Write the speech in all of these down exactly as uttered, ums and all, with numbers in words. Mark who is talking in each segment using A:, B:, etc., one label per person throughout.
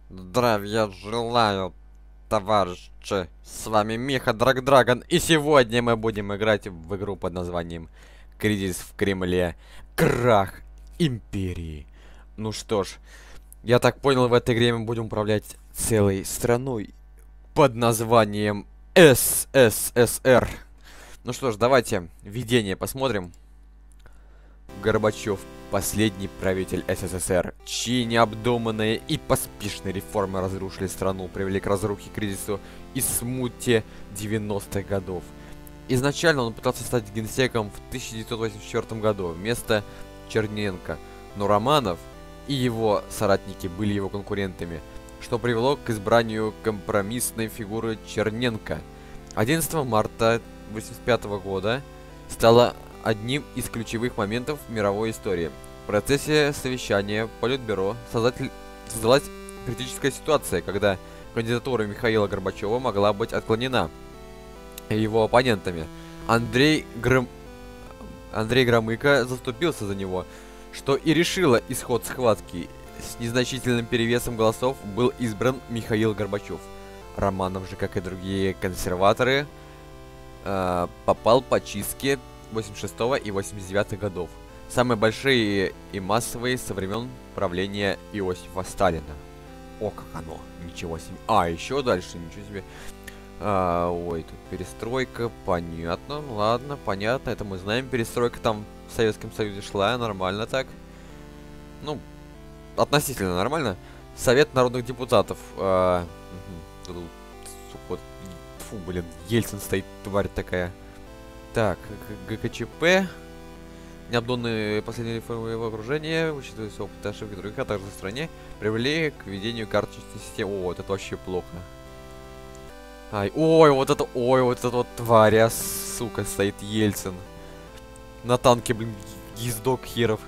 A: Здравия желаю, товарищи! С вами Миха Драгдрагон, и сегодня мы будем играть в игру под названием Кризис в Кремле. Крах Империи. Ну что ж, я так понял, в этой игре мы будем управлять целой страной под названием эс эс эс эр. Ну что ж, давайте введение посмотрим. Горбачев, последний правитель эс эс эс эр, чьи необдуманные и поспешные реформы разрушили страну, привели к разрухе, кризису и смуте девяностых годов. Изначально он пытался стать генсеком в тысяча девятьсот восемьдесят четвёртом году вместо Черненко, но Романов и его соратники были его конкурентами, что привело к избранию компромиссной фигуры Черненко. одиннадцатого марта тысяча девятьсот восемьдесят пятого года стало одним из ключевых моментов в мировой истории. В процессе совещания Политбюро создатель... создалась критическая ситуация, когда кандидатура Михаила Горбачева могла быть отклонена его оппонентами. Андрей Гром... Андрей Громыко заступился за него, что и решило исход схватки. С незначительным перевесом голосов был избран Михаил Горбачев. Романов же, как и другие консерваторы, э, попал по чистке восемьдесят шестого и восемьдесят девятого годов. Самые большие и массовые со времен правления Иосифа Сталина. О, как оно! Ничего себе. А, еще дальше, ничего себе. А, ой, тут перестройка, понятно. Ладно, понятно, это мы знаем. Перестройка там в Советском Союзе шла, нормально так. Ну, относительно нормально. Совет народных депутатов. А, угу, тут, сука, фу, блин, Ельцин стоит, тварь такая. Так, ГКЧП. Необдуманные последние реформы его окружения, учитывая опыт ошибки других, а также в стране, привели к введению карточной системы. О, вот это вообще плохо. Ай, ой, вот это, ой, вот это вот тваря, сука, стоит Ельцин. На танке, блин, ездок херов.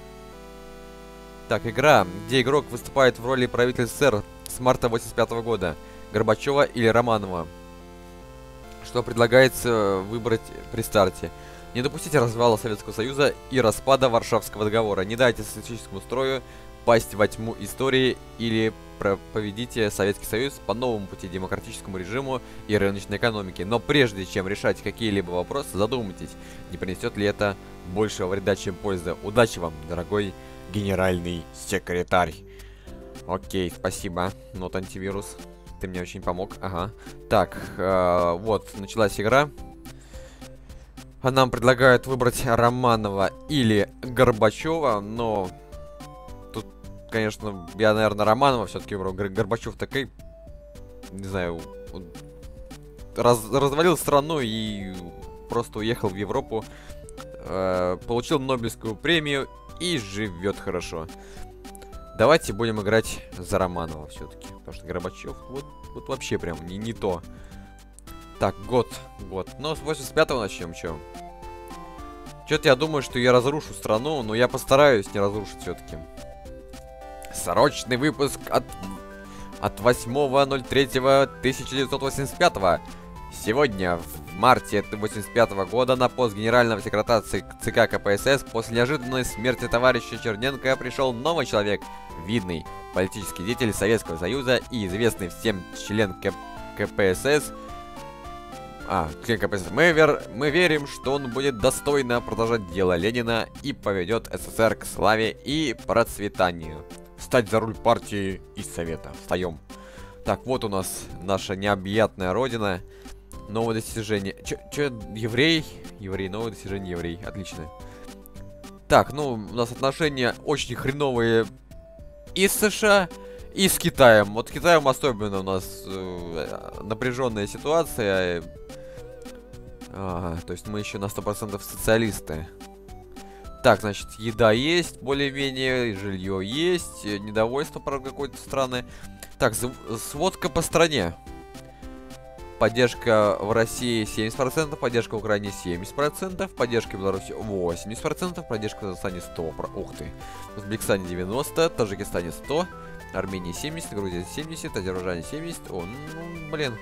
A: Так, игра, где игрок выступает в роли правителя СССР с марта восемьдесят пятого года. Горбачева или Романова. Что предлагается выбрать при старте. Не допустите развала Советского Союза и распада Варшавского договора. Не дайте социалистическому строю пасть во тьму истории или поведите Советский Союз по новому пути демократическому режиму и рыночной экономике. Но прежде чем решать какие-либо вопросы, задумайтесь, не принесет ли это большего вреда, чем пользы. Удачи вам, дорогой генеральный секретарь. Окей, спасибо. Нот антивирус. Ты мне очень помог. Ага. Так, э, вот, началась игра. Нам предлагают выбрать Романова или Горбачева, но тут, конечно, я, наверное, Романова все-таки выбрал. Гор Горбачев такой, не знаю, раз развалил страну и просто уехал в Европу, э, получил Нобелевскую премию и живет хорошо. Давайте будем играть за Романова все-таки, потому что Горбачев вот, вот вообще прям не, не то. Так, год, год. Но с восемьдесят пятого начнем, чё? Чё-то я думаю, что я разрушу страну, но я постараюсь не разрушить все-таки. Срочный выпуск от, от восьмого ноль третьего тысяча девятьсот восемьдесят пятого. Сегодня, в марте восемьдесят пятого года, на пост генерального секретаря ЦК КПСС после неожиданной смерти товарища Черненко пришел новый человек, видный политический деятель Советского Союза и известный всем член КПСС. А, член КПСС. Мы, вер... Мы верим, что он будет достойно продолжать дело Ленина и поведет СССР к славе и процветанию. Встать за руль партии и совета. Встаем. Так, вот у нас наша необъятная родина. Новое достижение. Чё, чё, еврей? Еврей, новое достижение, еврей. Отлично. Так, ну, у нас отношения очень хреновые и с США, и с Китаем. Вот с Китаем особенно у нас э, напряженная ситуация. А, то есть мы еще на сто процентов социалисты. Так, значит, еда есть, более-менее, жилье есть, недовольство, правда, какое-то странное. Так, сводка по стране. Поддержка в России семьдесят процентов, поддержка в Украине семьдесят процентов, поддержка в Беларуси восемьдесят процентов, поддержка в Казахстане сто процентов. Ух ты. В Узбекистане девяносто процентов, Таджикистане сто процентов, Армении семьдесят процентов, Грузия семьдесят процентов, Азербайджане семьдесят процентов. О, ну, блин.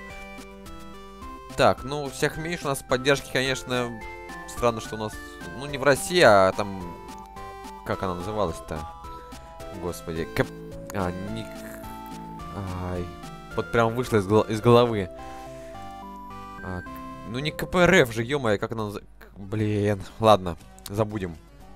A: Так, ну, всех меньше у нас поддержки, конечно, странно, что у нас, ну, не в России, а там, как она называлась-то? Господи, Кап... А, не... Ай, вот прям вышло из, гол из головы. А, ну не КПРФ же, ё-моё, как она... Блин, ладно, забудем.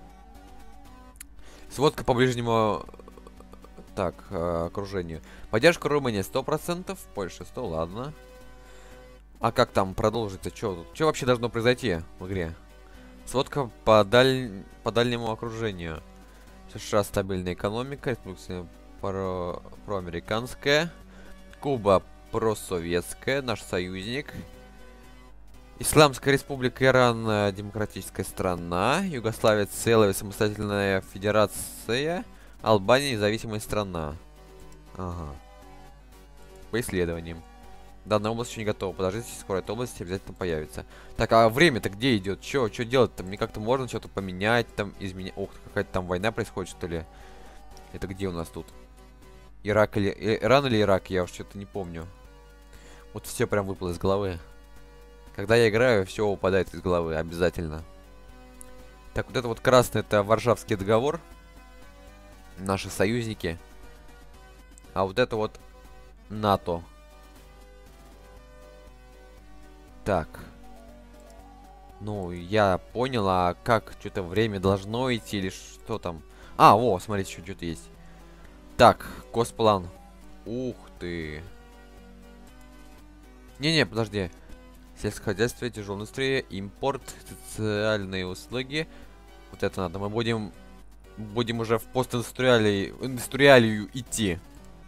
A: Сводка по ближнему... Так, э, окружению. Поддержка Румынии сто процентов, Польша сто, ладно. А как там продолжится? Что Что вообще должно произойти в игре? Сводка по, даль... по дальнему окружению. США стабильная экономика, Республика про... проамериканская. Куба просоветская, наш союзник. Исламская республика Иран демократическая страна. Югославия целая самостоятельная федерация. Албания независимая страна. Ага. По исследованиям. Данная область еще не готова. Подождите, скоро эта область обязательно появится. Так, а время-то где идет? Че, что делать-то? Мне как-то можно что-то поменять, там, изменять. Ох, какая-то там война происходит, что ли? Это где у нас тут? Ирак или... Иран или Ирак? Я уж что-то не помню. Вот все прям выпало из головы. Когда я играю, все упадает из головы, обязательно. Так, вот это вот красный, это Варшавский договор. Наши союзники. А вот это вот НАТО. Так. Ну, я понял, а как? Что-то время должно идти или что там? А, во, смотрите, еще что-то есть. Так, госплан. Ух ты. Не-не, подожди. Сельское хозяйство, тяжелая индустрия, импорт, социальные услуги. Вот это надо. Мы будем... Будем уже в постиндустриалию индустриалию идти.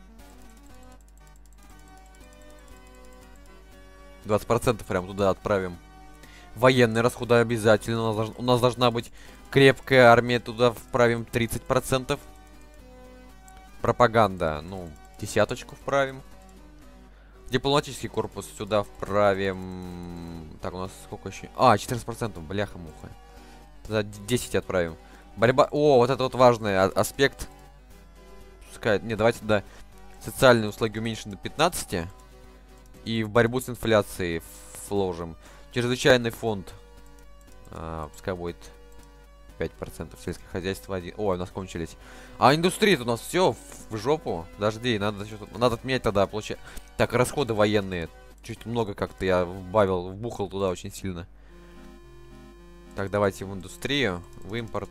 A: двадцать процентов прям туда отправим. Военные расходы обязательно. У нас, у нас должна быть крепкая армия. Туда вправим тридцать процентов. Пропаганда. Ну, десяточку вправим. Дипломатический корпус сюда вправим. Так, у нас сколько еще? А, четырнадцать процентов. Бляха-муха. Туда десять отправим. Борьба... О, вот это вот важный а аспект. Пускай... Не, давайте туда социальные услуги уменьшим до пятнадцати. И в борьбу с инфляцией вложим. Чрезвычайный фонд. А, пускай будет пять процентов. Сельское хозяйство один. Ой, у нас кончились. А индустрия-то у нас все в жопу. Подожди, надо, надо отменять тогда. Получать. Так, расходы военные. Чуть много как-то я вбавил, вбухал туда очень сильно. Так, давайте в индустрию, в импорт.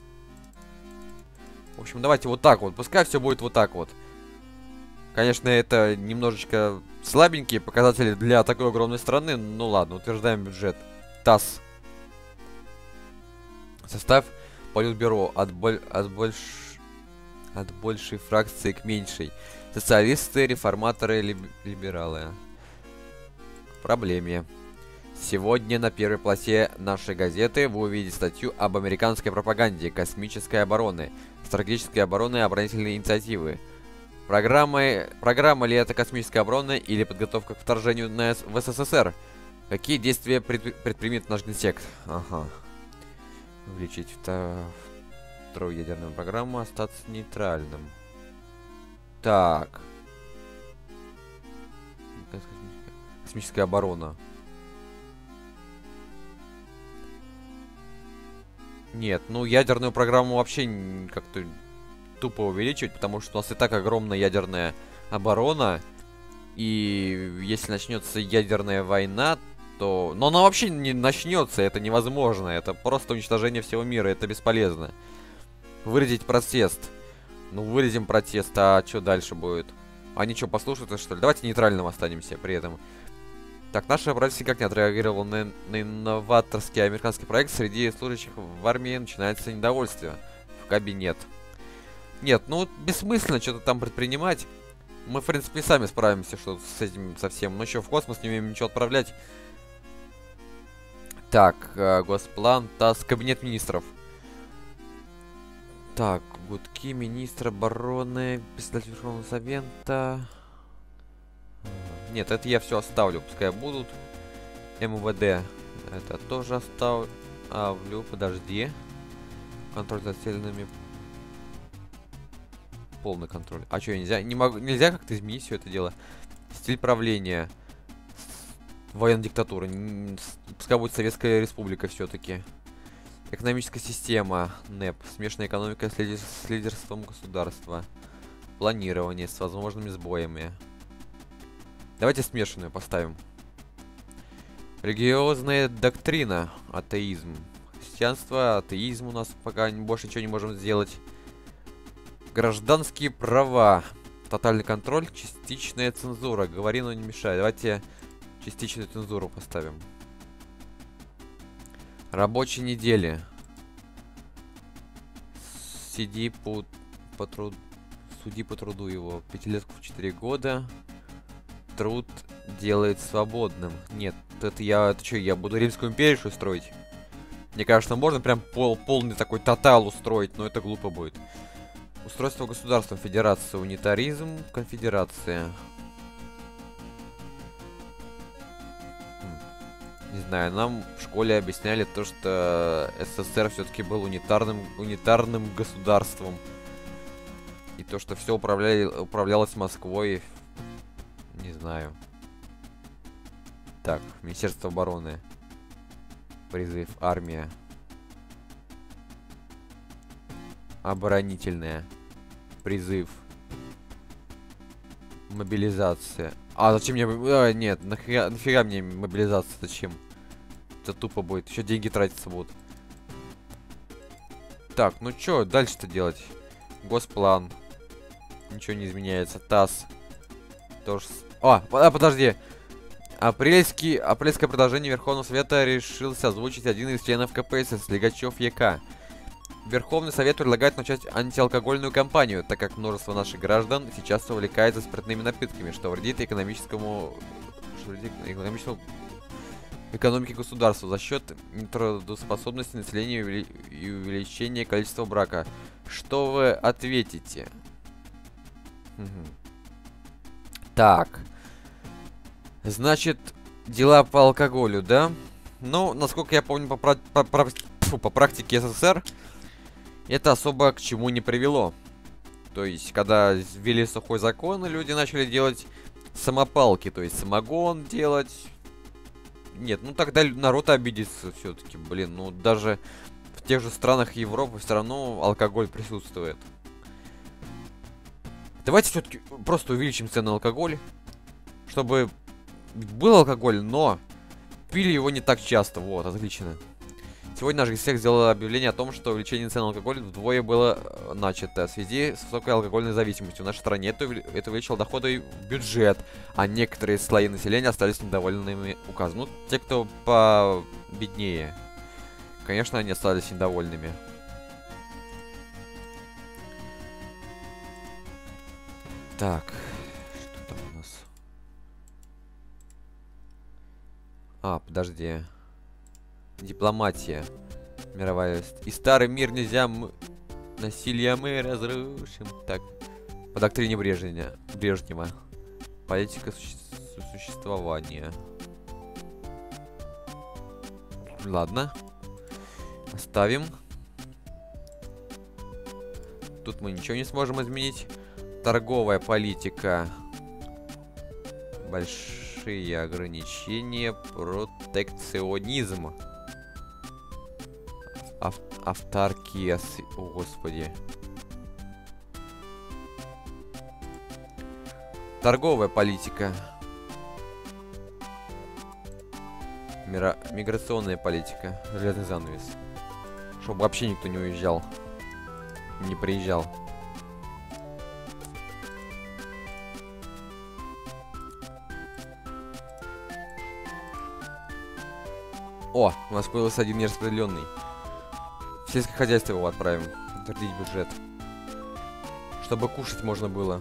A: В общем, давайте вот так вот. Пускай все будет вот так вот. Конечно, это немножечко слабенькие показатели для такой огромной страны. Ну ладно, утверждаем бюджет. ТАСС. Состав Политбюро. От, боль... от, больш... от большей фракции к меньшей. Социалисты, реформаторы, либ... либералы. Проблеме. Сегодня на первой полосе нашей газеты вы увидите статью об американской пропаганде, космической обороны, стратегической обороны и оборонительной инициативы. Программа, программа ли это космическая оборона или подготовка к вторжению на С... в СССР? Какие действия предпри... предпримет наш генсек? Ага. Увеличить втор... вторую ядерную программу, остаться нейтральным. Так. Космическая оборона. Нет, ну ядерную программу вообще как-то тупо увеличивать, потому что у нас и так огромная ядерная оборона. И если начнется ядерная война, то... Но она вообще не начнется, это невозможно. Это просто уничтожение всего мира, это бесполезно. Выразить протест. Ну, выразим протест, а что дальше будет? Они что, послушаются, что ли? Давайте нейтральным останемся при этом. Так, наше правительство никак не отреагировало на, на инноваторский американский проект. Среди служащих в армии начинается недовольство. В кабинет. Нет, ну, бессмысленно что-то там предпринимать. Мы, в принципе, сами справимся что с этим совсем. Но еще в космос не умеем ничего отправлять. Так, э, госплан, ТАСС, кабинет министров. Так, гудки, министр обороны, председатель Верховного Совета. Нет, это я все оставлю, пускай будут. МВД, это тоже оставлю. Авлю, подожди. Контроль за цельными. Полный контроль. А что, нельзя? Не могу, нельзя как-то изменить все это дело. Стиль правления. Военная диктатура. Пускай будет Советская Республика все-таки. Экономическая система. НЭП. Смешанная экономика с, лидер... с лидерством государства. планирование с возможными сбоями. Давайте смешанную поставим. Религиозная доктрина. Атеизм. Христианство, атеизм у нас пока больше ничего не можем сделать. Гражданские права. Тотальный контроль, частичная цензура. Говори, но не мешай. Давайте частичную цензуру поставим. Рабочие недели. Сиди по, по труд... Суди по труду его. Пятилетку в четыре года. Труд делает свободным. Нет, это я... Это что, я буду Римскую империю что строить? Мне кажется, можно прям пол, полный такой тотал устроить, но это глупо будет. Устройство государства, федерация, унитаризм, конфедерация. Не знаю, нам в школе объясняли то, что СССР все-таки был унитарным, унитарным государством. И то, что все управляли, управлялось Москвой. Не знаю. Так, Министерство обороны. Призыв, армия. Оборонительная. Призыв. Мобилизация. А, зачем мне... А, нет, нафига, нафига мне мобилизация? Зачем? Это тупо будет. Еще деньги тратиться будут. Так, ну что дальше-то делать? Госплан. Ничего не изменяется. ТАСС. Тоже... А, а, подожди. Апрельский, апрельское предложение Верховного Совета решился озвучить один из членов КПСС, Лигачев ЕК. Верховный Совет предлагает начать антиалкогольную кампанию, так как множество наших граждан сейчас увлекается спиртными напитками, что вредит экономическому, что вредит экономическому экономике государства за счет нетрудоспособности населения и увеличения количества брака. Что вы ответите? Угу. Так. Значит, дела по алкоголю, да? Ну, насколько я помню по, по, по, фу, по практике СССР, это особо к чему не привело. То есть, когда ввели сухой закон, люди начали делать самопалки, то есть самогон делать. Нет, ну тогда народ обидится все-таки, блин. Ну, даже в тех же странах Европы все равно алкоголь присутствует. Давайте все-таки просто увеличим цены на алкоголь, чтобы был алкоголь, но пили его не так часто. Вот, отлично. Сегодня наш гостях сделал объявление о том, что увеличение цен на алкоголь вдвое было начато в связи с высокой алкогольной зависимостью в нашей стране. Это, это увеличило доходы в бюджет, а некоторые слои населения остались недовольными указом. Ну, те, кто победнее, конечно, они остались недовольными. Так, что там у нас? А, подожди. Дипломатия. Мировая. И старый мир нельзя... М... Насилие мы разрушим. Так. По доктрине Брежнева. Брежнева. Политика суще... существования. Ладно. Оставим. Тут мы ничего не сможем изменить. Торговая политика. Большие ограничения. Протекционизм. Ав автаркия. О, господи. Торговая политика. Мира... Миграционная политика. Железный занавес. Чтобы вообще никто не уезжал. Не приезжал. О, у нас появился один нераспределенный. В сельское хозяйство его отправим. Утвердить бюджет. Чтобы кушать можно было.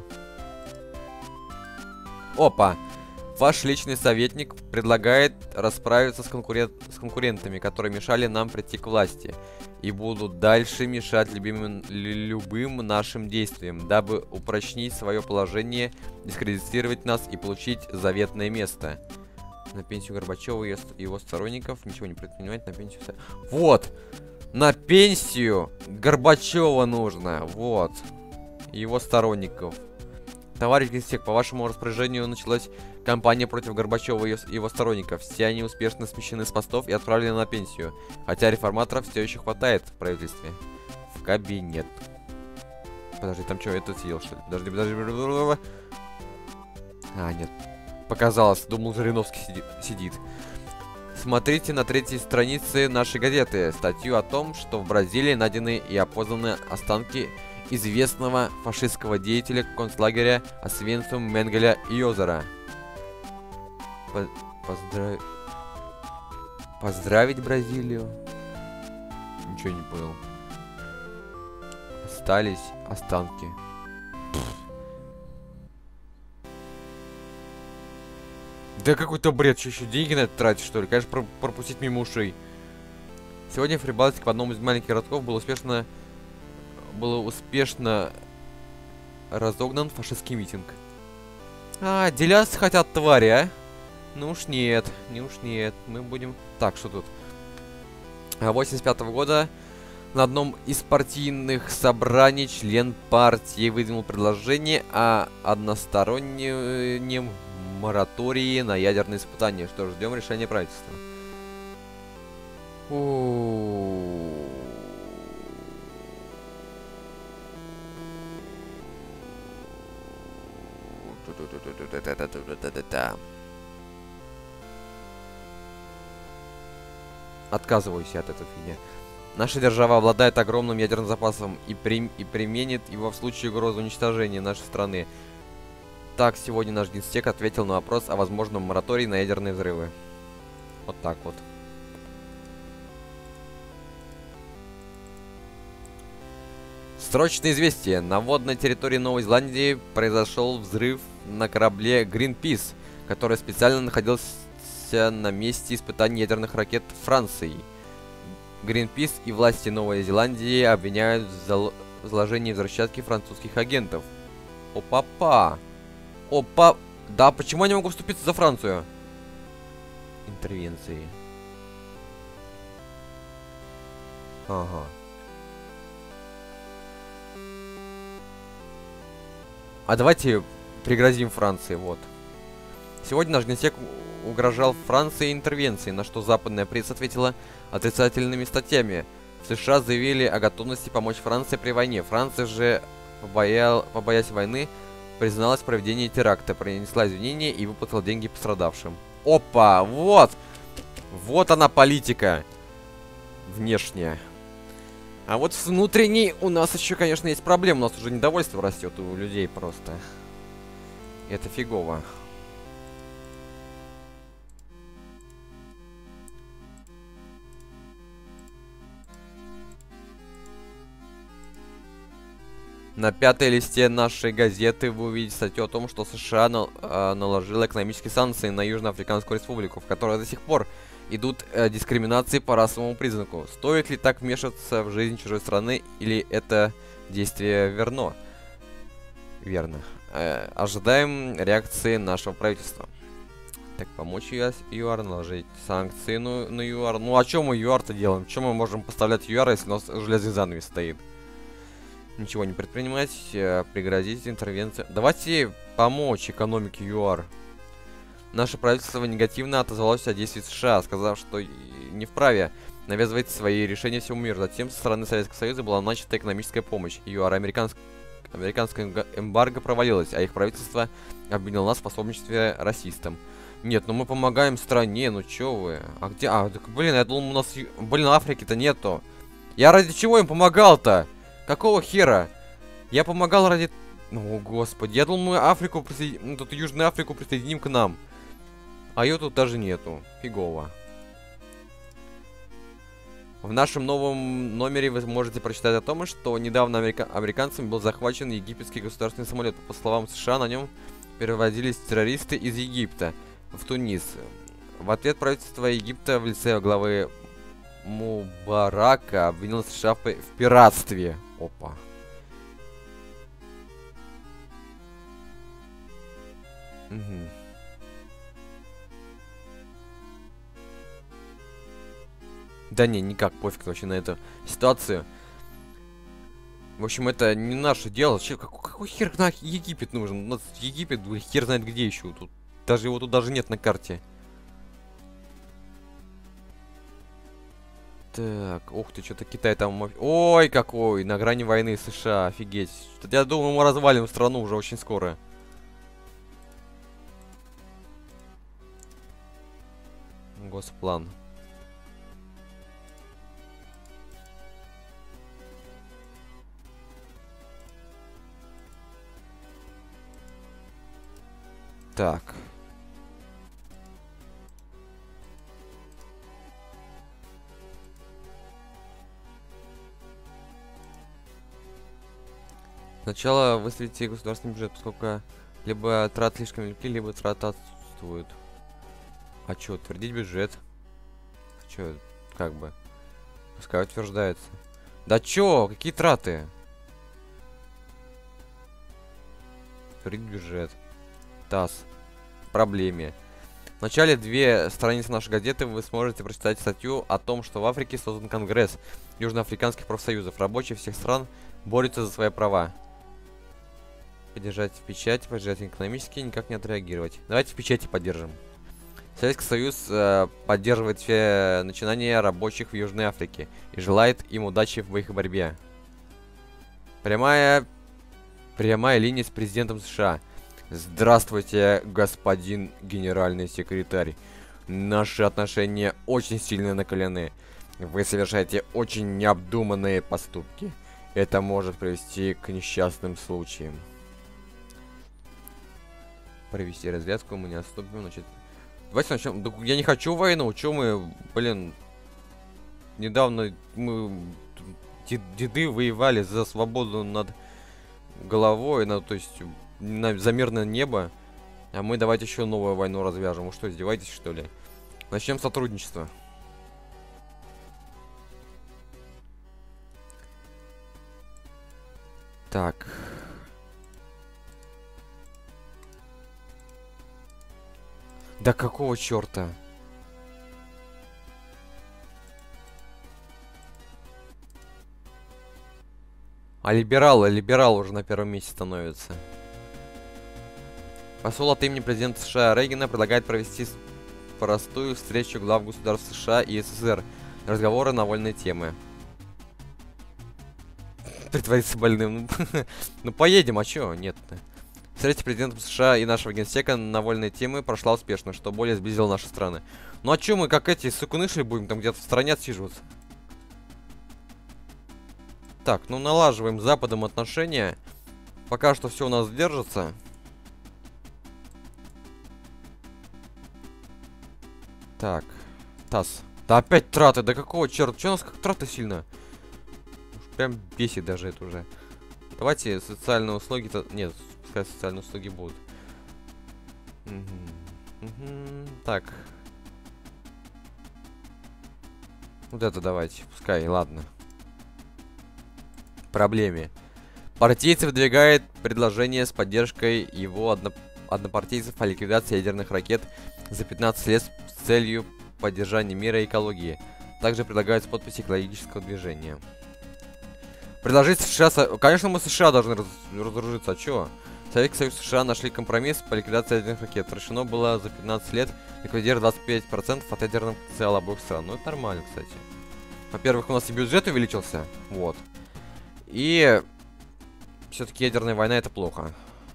A: Опа! Ваш личный советник предлагает расправиться с, конкурент... с конкурентами, которые мешали нам прийти к власти. И будут дальше мешать любимым... любым нашим действиям, дабы упрочнить свое положение, дискредитировать нас и получить заветное место. На пенсию Горбачева и его сторонников ничего не предпринимать, на пенсию... Вот! На пенсию Горбачева нужно! Вот! И его сторонников. Товарищ Генсек, по вашему распоряжению началась кампания против Горбачева и его сторонников. Все они успешно смещены с постов и отправлены на пенсию. Хотя реформаторов все еще хватает в правительстве. В кабинет. Подожди, там что, это съел, что ли? Подожди, подожди. А, нет. Показалось, думал, Жириновский сидит. сидит. Смотрите на третьей странице нашей газеты статью о том, что в Бразилии найдены и опознаны останки известного фашистского деятеля концлагеря Освенцим Менгеля Йозера. По поздравить... Поздравить Бразилию? Ничего не понял. Остались останки. Да какой-то бред, что еще деньги на это тратить, что ли? Конечно, про пропустить мимо ушей. Сегодня в Прибалтике в одном из маленьких городков был успешно... было успешно разогнан фашистский митинг. А, деляться хотят твари, а? Ну уж нет, не уж нет. Мы будем... Так, что тут? восемьдесят пятого года на одном из партийных собраний член партии выдвинул предложение о одностороннем моратории на ядерные испытания. Что ж, ждем решения правительства. О-о-о. Отказываюсь от этой фигни. Наша держава обладает огромным ядерным запасом и, при... и применит его в случае угрозы уничтожения нашей страны. Так, сегодня наш генсек ответил на вопрос о возможном моратории на ядерные взрывы. Вот так вот. Срочное известие. На водной территории Новой Зеландии произошел взрыв на корабле Greenpeace, который специально находился на месте испытаний ядерных ракет Франции. Greenpeace и власти Новой Зеландии обвиняют в зал... заложении взрывчатки французских агентов. Опа-па! Опа! Да, почему я не могу вступиться за Францию? Интервенции. Ага. А давайте пригрозим Франции, вот. Сегодня наш генсек угрожал Франции интервенцией, на что западная пресса ответила отрицательными статьями. В США заявили о готовности помочь Франции при войне. Франция же, побоял, побоясь войны, призналась в проведении теракта, принесла извинения и выплатила деньги пострадавшим. Опа, вот! Вот она политика. Внешняя. А вот внутренней у нас еще, конечно, есть проблема. У нас уже недовольство растет у людей просто. Это фигово. На пятой листе нашей газеты вы увидите статью о том, что США на, э, наложила экономические санкции на Южноафриканскую республику, в которой до сих пор идут э, дискриминации по расовому признаку. Стоит ли так вмешиваться в жизнь чужой страны, или это действие верно? Верно. Э, ожидаем реакции нашего правительства. Так, помочь ЮАР, наложить санкции ну, на ЮАР. Ну а что мы ЮАР-то делаем? Что мы можем поставлять ЮАР, если у нас железный занавес стоит? Ничего не предпринимать, э, пригрозить интервенцию. Давайте помочь экономике ЮАР. Наше правительство негативно отозвалось о действии США, сказав, что не вправе навязывать свои решения всему миру. Затем со стороны Советского Союза была начата экономическая помощь ЮАР. Американск... Американская эмбарго провалилась, а их правительство обвинило нас в пособничестве расистам. Нет, ну мы помогаем стране, ну чё вы? А где? А, так, блин, я думал, у нас... Блин, Африки-то нету. Я ради чего им помогал-то? Какого хера? Я помогал ради... О, господи. Я думал, мы Африку присоединим... Ну, тут Южную Африку присоединим к нам. А ее тут даже нету. Фигово. В нашем новом номере вы можете прочитать о том, что недавно америка... американцами был захвачен египетский государственный самолет. По словам США, на нем переводились террористы из Египта в Тунис. В ответ правительство Египта в лице главы Мубарака обвинило США в пиратстве. Опа. Угу. Да не, никак, пофиг вообще на эту ситуацию. В общем, это не наше дело. Че, какой, какой хер на Египет нужен? У нас Египет, хер знает где еще. Тут даже его тут даже нет на карте. Так, ух ты, что-то Китай там... Ой, какой! На грани войны США, офигеть. Я думаю, мы развалим страну уже очень скоро. Госплан. Так. Сначала выставите государственный бюджет, поскольку либо траты слишком велики, либо траты отсутствуют. А чё, утвердить бюджет? Чё, как бы? Пускай утверждается. Да чё, какие траты? Утвердить бюджет. ТАСС. Проблеме. В начале две страницы нашей газеты вы сможете прочитать статью о том, что в Африке создан Конгресс южноафриканских профсоюзов. Рабочие всех стран борются за свои права. Поддержать в печати, поддержать экономически, никак не отреагировать. Давайте в печати поддержим. Советский Союз э, поддерживает все начинания рабочих в Южной Африке и желает им удачи в их борьбе. Прямая, прямая линия с президентом США. Здравствуйте, господин генеральный секретарь. Наши отношения очень сильно накалены. Вы совершаете очень необдуманные поступки. Это может привести к несчастным случаям. Провести разведку, мы не отступим, значит... Давайте начнем. Да я не хочу войну, чё мы, блин... Недавно мы... Деды воевали за свободу над головой, на, то есть... На, за мирное небо. А мы давайте еще новую войну развяжем. Вы что, издеваетесь, что ли? Начнем сотрудничество. Так... Да какого черта? А либералы, либерал уже на первом месте становится. Посол от имени президента США Рейгана предлагает провести простую встречу глав государств США и СССР. Разговоры на вольные темы. Притвориться больным. Ну поедем, а чё? Нет. Встреча президентом США и нашего генсека на вольные темы прошла успешно, что более сблизило наши страны. Ну а чё мы, как эти сукуны шли, будем там где-то в стороне отсиживаться? Так, ну налаживаем с Западом отношения. Пока что все у нас держится. Так, ТАСС. Да опять траты, да какого черта? Чё у нас как траты сильно? Уж прям бесит даже это уже. Давайте социальные услуги-то... Нет, пускай социальные услуги будут. Угу. Угу. Так. Вот это давайте, пускай, ладно. Проблеме. Партийцы выдвигает предложение с поддержкой его одно... однопартийцев о ликвидации ядерных ракет за пятнадцать лет с целью поддержания мира и экологии. Также предлагается подпись экологического движения. Предложить США... Конечно, мы США должны раз... разоружиться. А чё? Советский Союз и США нашли компромисс по ликвидации ядерных ракет. Решено было за пятнадцать лет ликвидировать двадцать пять процентов от ядерного потенциала обоих стран. Ну, это нормально, кстати. Во-первых, у нас и бюджет увеличился. Вот. И... Все-таки ядерная война — это плохо.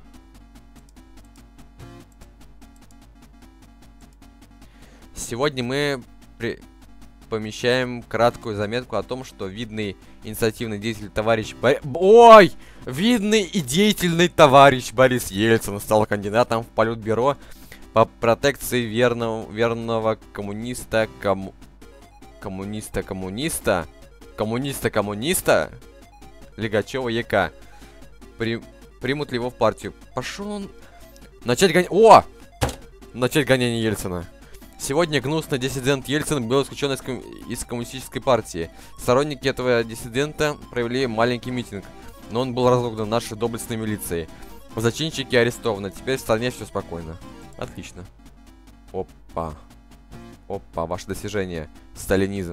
A: Сегодня мы при... помещаем краткую заметку о том, что видный инициативный деятель товарищ Бор... Ой! Видный и деятельный товарищ Борис Ельцин стал кандидатом в Политбюро по протекции верного, верного коммуниста... Кому... Коммуниста-коммуниста... Коммуниста-коммуниста... Лигачева ЕК. При... Примут ли его в партию? Пошел он... Начать гонять... О! Начать гонение Ельцина. Сегодня гнусный диссидент Ельцин был исключен из, ком... из коммунистической партии. Сторонники этого диссидента провели маленький митинг, но он был разогнан нашей доблестной милицией. Зачинщики арестованы. Теперь в стране все спокойно. Отлично. Опа. Опа, ваше достижение. Сталинизм.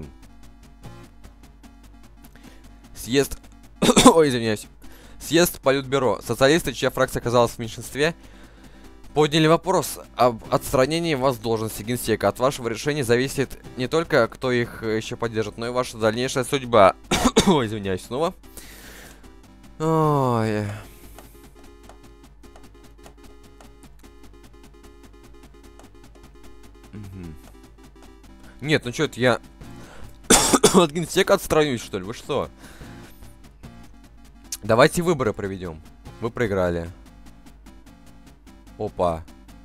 A: Съезд... Ой, извиняюсь. Съезд Политбюро. Социалисты, чья фракция оказалась в меньшинстве, Подняли вопрос об отстранении вас с должности генсека. От вашего решения зависит не только, кто их еще поддержит, но и ваша дальнейшая судьба. Ой, извиняюсь снова. Ой. Угу. Нет, ну что это я от генсека отстранюсь, что ли? Вы что? Давайте выборы проведем. Вы проиграли. Опа.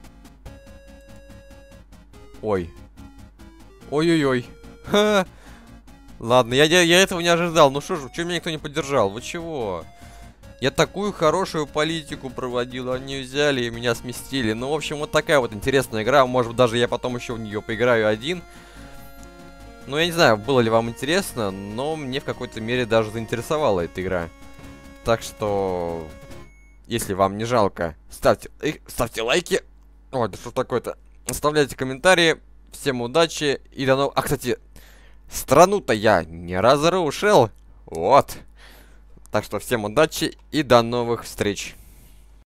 A: Ой. Ой-ой-ой. Ладно, я, я, я этого не ожидал. Ну что ж, чего меня никто не поддержал? Вы чего? Я такую хорошую политику проводил, они взяли и меня сместили. Ну, в общем, вот такая вот интересная игра. Может, даже я потом еще в нее поиграю один. Ну, я не знаю, было ли вам интересно, но мне в какой-то мере даже заинтересовала эта игра. Так что... Если вам не жалко, ставьте, ставьте лайки. Ой, да что такое-то? Оставляйте комментарии. Всем удачи и до новых... А, кстати, страну-то я не разрушил. Вот. Так что всем удачи и до новых встреч.